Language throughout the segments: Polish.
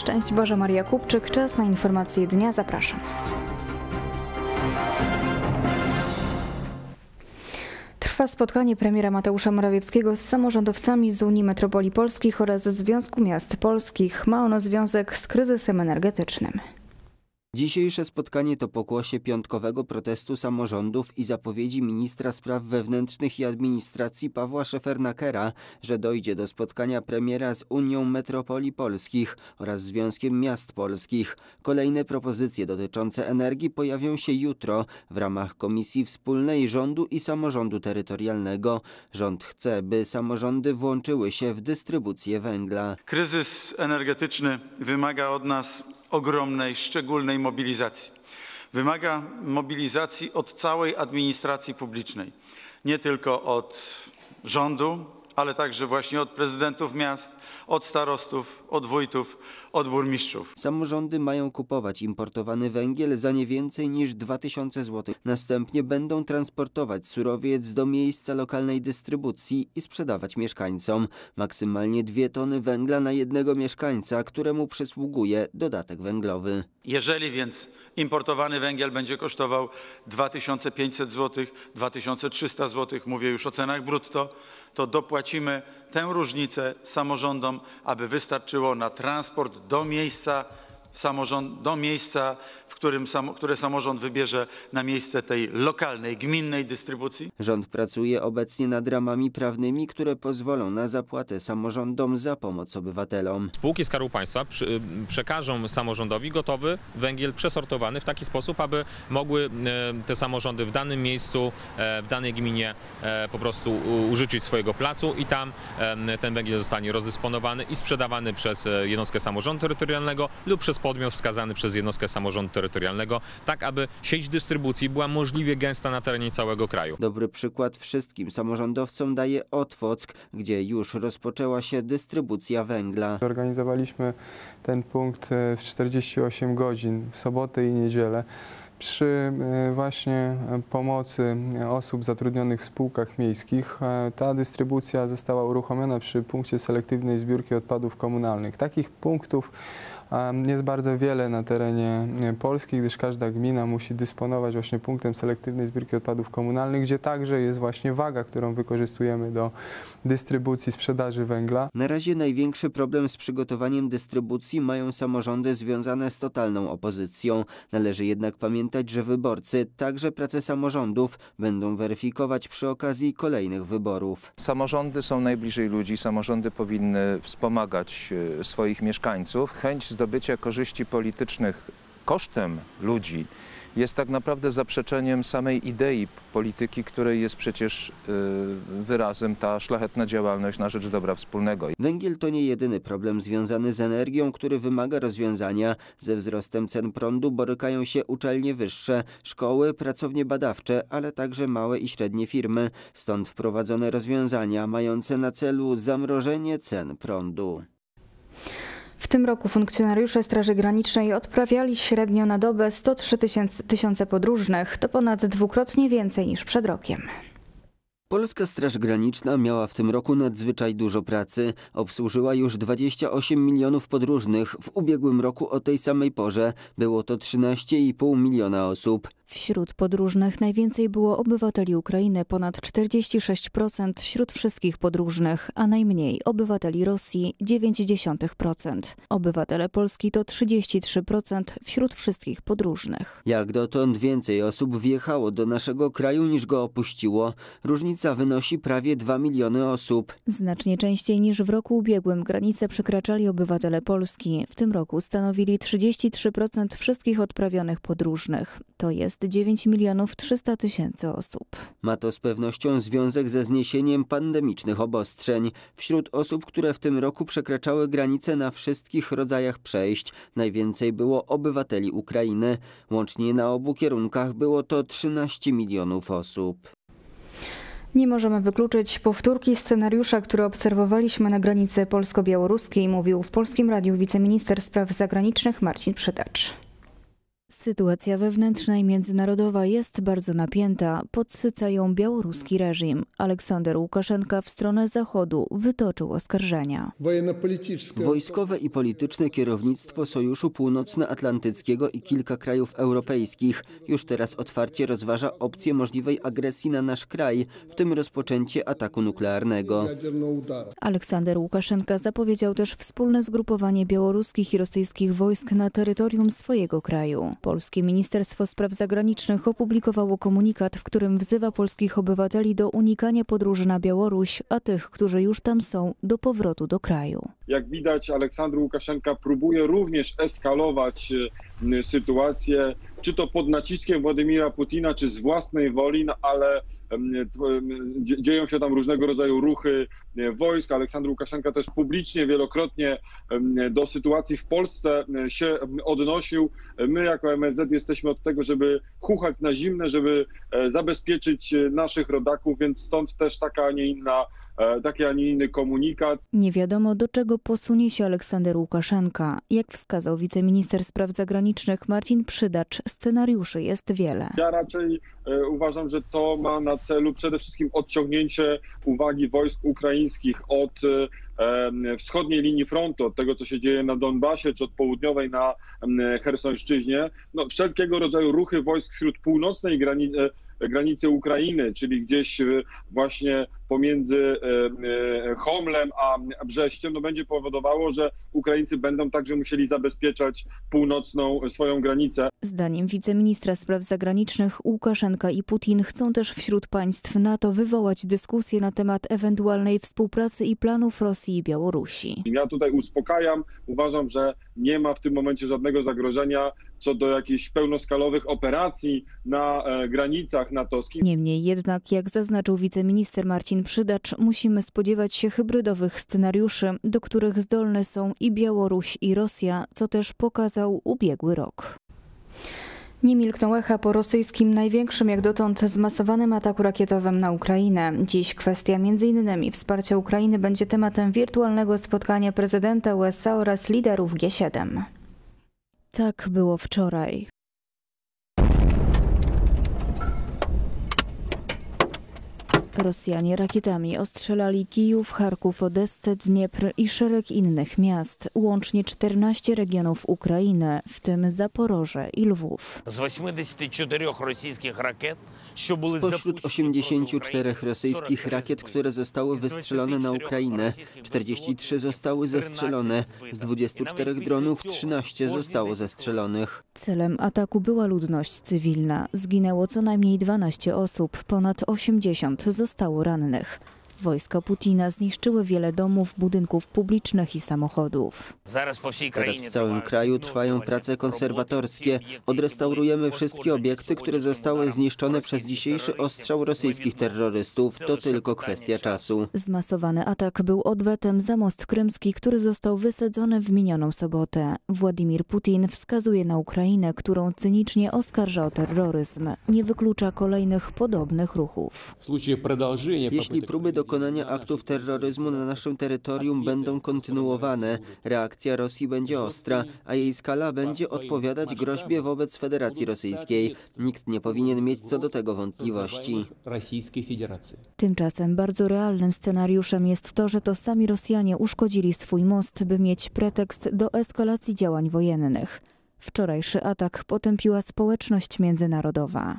Szczęść Boże, Maria Kupczyk. Czas na informacje dnia. Zapraszam. Trwa spotkanie premiera Mateusza Morawieckiego z samorządowcami z Unii Metropolii Polskich oraz Związku Miast Polskich. Ma ono związek z kryzysem energetycznym. Dzisiejsze spotkanie to pokłosie piątkowego protestu samorządów i zapowiedzi ministra spraw wewnętrznych i administracji Pawła Szefernakera, że dojdzie do spotkania premiera z Unią Metropolii Polskich oraz Związkiem Miast Polskich. Kolejne propozycje dotyczące energii pojawią się jutro w ramach Komisji Wspólnej Rządu i Samorządu Terytorialnego. Rząd chce, by samorządy włączyły się w dystrybucję węgla. Kryzys energetyczny wymaga od nas ogromnej, szczególnej mobilizacji. Wymaga mobilizacji od całej administracji publicznej, nie tylko od rządu, ale także właśnie od prezydentów miast, od starostów, od wójtów, od burmistrzów. Samorządy mają kupować importowany węgiel za nie więcej niż 2000 zł. Następnie będą transportować surowiec do miejsca lokalnej dystrybucji i sprzedawać mieszkańcom. Maksymalnie 2 tony węgla na jednego mieszkańca, któremu przysługuje dodatek węglowy. Jeżeli więc importowany węgiel będzie kosztował 2500 zł, 2300 zł, mówię już o cenach brutto, to dopłacimy tę różnicę samorządom, aby wystarczyło na transport do miejsca, które samorząd wybierze na miejsce tej lokalnej, gminnej dystrybucji. Rząd pracuje obecnie nad ramami prawnymi, które pozwolą na zapłatę samorządom za pomoc obywatelom. Spółki Skarbu Państwa przekażą samorządowi gotowy węgiel przesortowany w taki sposób, aby mogły te samorządy w danym miejscu, w danej gminie po prostu użyczyć swojego placu i tam ten węgiel zostanie rozdysponowany i sprzedawany przez jednostkę samorządu terytorialnego lub przez podmiot wskazany przez jednostkę samorządu terytorialnego, tak aby sieć dystrybucji była możliwie gęsta na terenie całego kraju. Dobry przykład wszystkim samorządowcom daje Otwock, gdzie już rozpoczęła się dystrybucja węgla. Zorganizowaliśmy ten punkt w 48 godzin w sobotę i niedzielę. Przy właśnie pomocy osób zatrudnionych w spółkach miejskich ta dystrybucja została uruchomiona przy punkcie selektywnej zbiórki odpadów komunalnych. Takich punktów jest bardzo wiele na terenie Polski, gdyż każda gmina musi dysponować właśnie punktem selektywnej zbiórki odpadów komunalnych, gdzie także jest właśnie waga, którą wykorzystujemy do dystrybucji, sprzedaży węgla. Na razie największy problem z przygotowaniem dystrybucji mają samorządy związane z totalną opozycją. Należy jednak pamiętać, że wyborcy także pracę samorządów będą weryfikować przy okazji kolejnych wyborów. Samorządy są najbliżej ludzi, samorządy powinny wspomagać swoich mieszkańców. Chęć zdobycia korzyści politycznych kosztem ludzi jest tak naprawdę zaprzeczeniem samej idei polityki, której jest przecież wyrazem ta szlachetna działalność na rzecz dobra wspólnego. Węgiel to nie jedyny problem związany z energią, który wymaga rozwiązania. Ze wzrostem cen prądu borykają się uczelnie wyższe, szkoły, pracownie badawcze, ale także małe i średnie firmy. Stąd wprowadzone rozwiązania mające na celu zamrożenie cen prądu. W tym roku funkcjonariusze Straży Granicznej odprawiali średnio na dobę 103 tysiące podróżnych. To ponad dwukrotnie więcej niż przed rokiem. Polska Straż Graniczna miała w tym roku nadzwyczaj dużo pracy. Obsłużyła już 28 milionów podróżnych. W ubiegłym roku o tej samej porze było to 13,5 miliona osób. Wśród podróżnych najwięcej było obywateli Ukrainy, ponad 46% wśród wszystkich podróżnych, a najmniej obywateli Rosji 0,9%. Obywatele Polski to 33% wśród wszystkich podróżnych. Jak dotąd więcej osób wjechało do naszego kraju niż go opuściło. Różnica wynosi prawie 2 miliony osób. Znacznie częściej niż w roku ubiegłym granicę przekraczali obywatele Polski. W tym roku stanowili 33% wszystkich odprawionych podróżnych. To jest 9 milionów 300 tysięcy osób. Ma to z pewnością związek ze zniesieniem pandemicznych obostrzeń. Wśród osób, które w tym roku przekraczały granice na wszystkich rodzajach przejść, najwięcej było obywateli Ukrainy. Łącznie na obu kierunkach było to 13 milionów osób. Nie możemy wykluczyć powtórki scenariusza, który obserwowaliśmy na granicy polsko-białoruskiej, mówił w Polskim Radiu wiceminister spraw zagranicznych Marcin Przydacz. Sytuacja wewnętrzna i międzynarodowa jest bardzo napięta, podsyca ją białoruski reżim. Aleksander Łukaszenka w stronę Zachodu wytoczył oskarżenia. Wojskowe i polityczne kierownictwo Sojuszu Północnoatlantyckiego i kilka krajów europejskich już teraz otwarcie rozważa opcję możliwej agresji na nasz kraj, w tym rozpoczęcie ataku nuklearnego. Aleksander Łukaszenka zapowiedział też wspólne zgrupowanie białoruskich i rosyjskich wojsk na terytorium swojego kraju. Polskie Ministerstwo Spraw Zagranicznych opublikowało komunikat, w którym wzywa polskich obywateli do unikania podróży na Białoruś, a tych, którzy już tam są, do powrotu do kraju. Jak widać, Aleksander Łukaszenka próbuje również eskalować sytuację, czy to pod naciskiem Władimira Putina, czy z własnej woli, no ale dzieją się tam różnego rodzaju ruchy wojsk. Aleksander Łukaszenka też publicznie wielokrotnie do sytuacji w Polsce się odnosił. My jako MSZ jesteśmy od tego, żeby chuchać na zimne, żeby zabezpieczyć naszych rodaków, więc stąd też taki, a nie inny komunikat. Nie wiadomo, do czego posunie się Aleksander Łukaszenka. Jak wskazał wiceminister spraw zagranicznych Marcin Przydacz, scenariuszy jest wiele. Ja raczej uważam, że to ma na celu przede wszystkim odciągnięcie uwagi wojsk ukraińskich od wschodniej linii frontu, od tego, co się dzieje na Donbasie, czy od południowej na Chersońszczyźnie. No, wszelkiego rodzaju ruchy wojsk wśród północnej granicy Ukrainy, czyli gdzieś właśnie pomiędzy Chomlem a Brześciem, no będzie powodowało, że Ukraińcy będą także musieli zabezpieczać północną swoją granicę. Zdaniem wiceministra spraw zagranicznych Łukaszenka i Putin chcą też wśród państw NATO wywołać dyskusję na temat ewentualnej współpracy i planów Rosji i Białorusi. Ja tutaj uspokajam, uważam, że nie ma w tym momencie żadnego zagrożenia co do jakichś pełnoskalowych operacji na granicach natowskich. Niemniej jednak, jak zaznaczył wiceminister Marcin Przydacz, musimy spodziewać się hybrydowych scenariuszy, do których zdolne są i Białoruś, i Rosja, co też pokazał ubiegły rok. Nie milkną echa po rosyjskim największym jak dotąd zmasowanym ataku rakietowym na Ukrainę. Dziś kwestia m.in. wsparcia Ukrainy będzie tematem wirtualnego spotkania prezydenta USA oraz liderów G7. Tak było wczoraj. Rosjanie rakietami ostrzelali Kijów, Charków, Odessę, Dniepr i szereg innych miast, łącznie 14 regionów Ukrainy, w tym Zaporoże i Lwów. Spośród 84 rosyjskich rakiet, które zostały wystrzelone na Ukrainę, 43 zostały zestrzelone. Z 24 dronów 13 zostało zestrzelonych. Celem ataku była ludność cywilna. Zginęło co najmniej 12 osób, ponad 80 zostało rannych. Wojska Putina zniszczyły wiele domów, budynków publicznych i samochodów. Teraz w całym kraju trwają prace konserwatorskie. Odrestaurujemy wszystkie obiekty, które zostały zniszczone przez dzisiejszy ostrzał rosyjskich terrorystów. To tylko kwestia czasu. Zmasowany atak był odwetem za most krymski, który został wysadzony w minioną sobotę. Władimir Putin wskazuje na Ukrainę, którą cynicznie oskarża o terroryzm. Nie wyklucza kolejnych podobnych ruchów. Jeśli próby dokonania aktów terroryzmu na naszym terytorium będą kontynuowane, reakcja Rosji będzie ostra, a jej skala będzie odpowiadać groźbie wobec Federacji Rosyjskiej. Nikt nie powinien mieć co do tego wątpliwości. Tymczasem bardzo realnym scenariuszem jest to, że to sami Rosjanie uszkodzili swój most, by mieć pretekst do eskalacji działań wojennych. Wczorajszy atak potępiła społeczność międzynarodowa.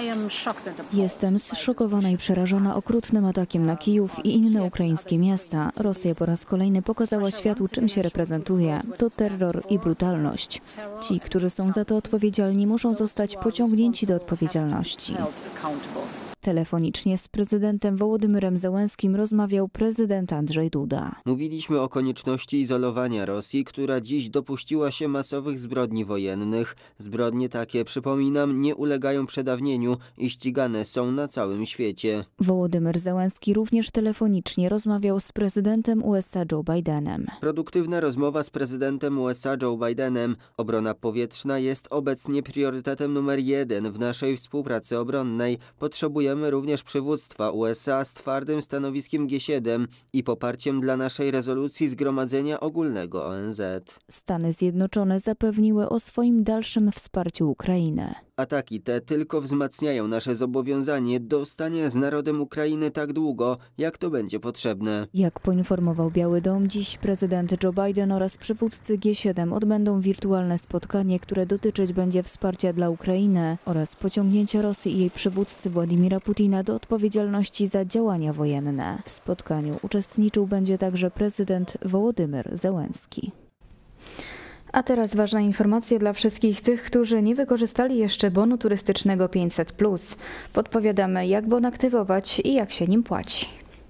Jestem zszokowana i przerażona okrutnym atakiem na Kijów i inne ukraińskie miasta. Rosja po raz kolejny pokazała światu, czym się reprezentuje. To terror i brutalność. Ci, którzy są za to odpowiedzialni, muszą zostać pociągnięci do odpowiedzialności. Telefonicznie z prezydentem Wołodymyrem Zełenskim rozmawiał prezydent Andrzej Duda. Mówiliśmy o konieczności izolowania Rosji, która dziś dopuściła się masowych zbrodni wojennych. Zbrodnie takie, przypominam, nie ulegają przedawnieniu i ścigane są na całym świecie. Wołodymyr Zełenski również telefonicznie rozmawiał z prezydentem USA Joe Bidenem. Produktywna rozmowa z prezydentem USA Joe Bidenem. Obrona powietrzna jest obecnie priorytetem numer 1 w naszej współpracy obronnej. Potrzebujemy wespremy również przywództwa USA z twardym stanowiskiem G7 i poparciem dla naszej rezolucji Zgromadzenia Ogólnego ONZ. Stany Zjednoczone zapewniły o swoim dalszym wsparciu Ukrainy. Ataki te tylko wzmacniają nasze zobowiązanie do stania z narodem Ukrainy tak długo, jak to będzie potrzebne. Jak poinformował Biały Dom, dziś prezydent Joe Biden oraz przywódcy G7 odbędą wirtualne spotkanie, które dotyczyć będzie wsparcia dla Ukrainy oraz pociągnięcia Rosji i jej przywódcy Władimira Putina do odpowiedzialności za działania wojenne. W spotkaniu uczestniczył będzie także prezydent Wołodymyr Zełenski. A teraz ważna informacja dla wszystkich tych, którzy nie wykorzystali jeszcze bonu turystycznego 500+. Podpowiadamy, jak bon aktywować i jak się nim płaci.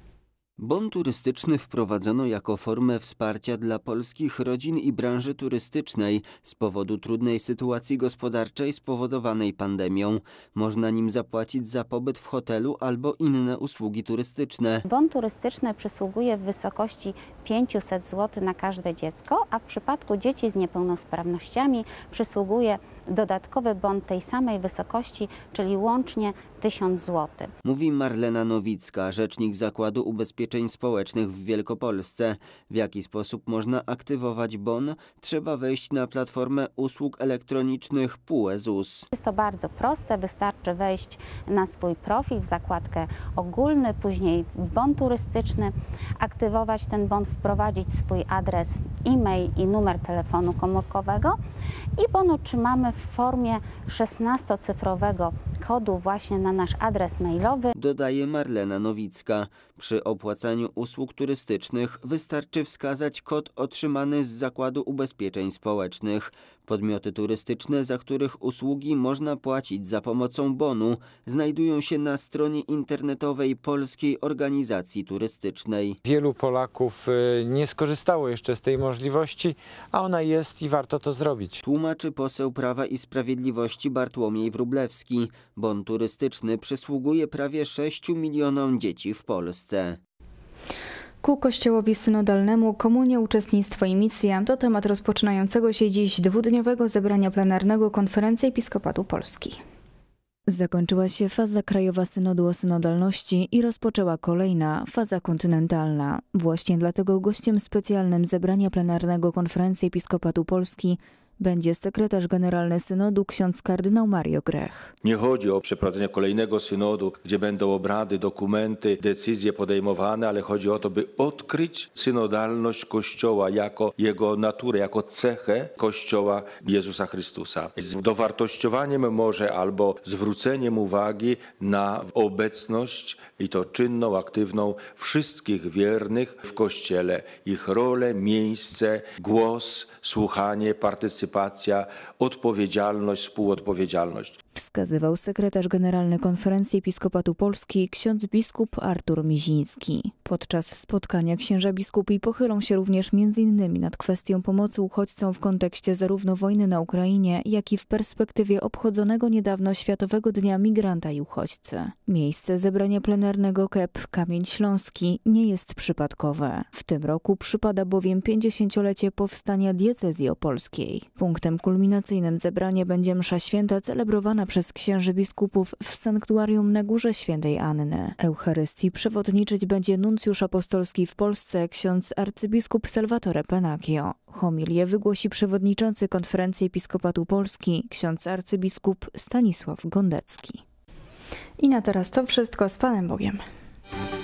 Bon turystyczny wprowadzono jako formę wsparcia dla polskich rodzin i branży turystycznej z powodu trudnej sytuacji gospodarczej spowodowanej pandemią. Można nim zapłacić za pobyt w hotelu albo inne usługi turystyczne. Bon turystyczny przysługuje w wysokości 500 zł na każde dziecko, a w przypadku dzieci z niepełnosprawnościami przysługuje dodatkowy bon tej samej wysokości, czyli łącznie 1000 zł. Mówi Marlena Nowicka, rzecznik Zakładu Ubezpieczeń Społecznych w Wielkopolsce. W jaki sposób można aktywować bon? Trzeba wejść na platformę usług elektronicznych PUE ZUS. Jest to bardzo proste, wystarczy wejść na swój profil w zakładkę ogólny, później w bon turystyczny, aktywować ten bon, wprowadzić swój adres e-mail i numer telefonu komórkowego i bon otrzymamy w formie 16-cyfrowego kodu właśnie na nasz adres mailowy. Dodaje Marlena Nowicka. Przy opłacaniu usług turystycznych wystarczy wskazać kod otrzymany z Zakładu Ubezpieczeń Społecznych. Podmioty turystyczne, za których usługi można płacić za pomocą bonu, znajdują się na stronie internetowej Polskiej Organizacji Turystycznej. Wielu Polaków nie skorzystało jeszcze z tej możliwości, a ona jest i warto to zrobić. Tłumaczy poseł Prawa i Sprawiedliwości Bartłomiej Wróblewski. Bon turystyczny przysługuje prawie 6 milionom dzieci w Polsce. Ku Kościołowi synodalnemu komunia, uczestnictwo i misja to temat rozpoczynającego się dziś dwudniowego zebrania plenarnego Konferencji Episkopatu Polski. Zakończyła się faza krajowa synodu o synodalności i rozpoczęła kolejna, faza kontynentalna. Właśnie dlatego gościem specjalnym zebrania plenarnego Konferencji Episkopatu Polski będzie sekretarz generalny synodu ksiądz kardynał Mario Grech. Nie chodzi o przeprowadzenie kolejnego synodu, gdzie będą obrady, dokumenty, decyzje podejmowane, ale chodzi o to, by odkryć synodalność Kościoła jako jego naturę, jako cechę Kościoła Jezusa Chrystusa. Z dowartościowaniem może albo zwróceniem uwagi na obecność i to czynną, aktywną wszystkich wiernych w Kościele. Ich rolę, miejsce, głos, słuchanie, partycypacja, odpowiedzialność, współodpowiedzialność. Wskazywał sekretarz generalny Konferencji Episkopatu Polski ksiądz biskup Artur Miziński. Podczas spotkania księża biskupi pochylą się również m.in. nad kwestią pomocy uchodźcom w kontekście zarówno wojny na Ukrainie, jak i w perspektywie obchodzonego niedawno Światowego Dnia Migranta i Uchodźcy. Miejsce zebrania plenarnego KEP Kamień Śląski nie jest przypadkowe. W tym roku przypada bowiem 50-lecie powstania diecezji opolskiej. Punktem kulminacyjnym zebrania będzie msza święta celebrowana przez księży biskupów w sanktuarium na Górze Świętej Anny. Eucharystii przewodniczyć będzie nuncjusz apostolski w Polsce ksiądz arcybiskup Salvatore Pennacchio. Homilię wygłosi przewodniczący Konferencji Episkopatu Polski ksiądz arcybiskup Stanisław Gondecki. I na teraz to wszystko, z Panem Bogiem.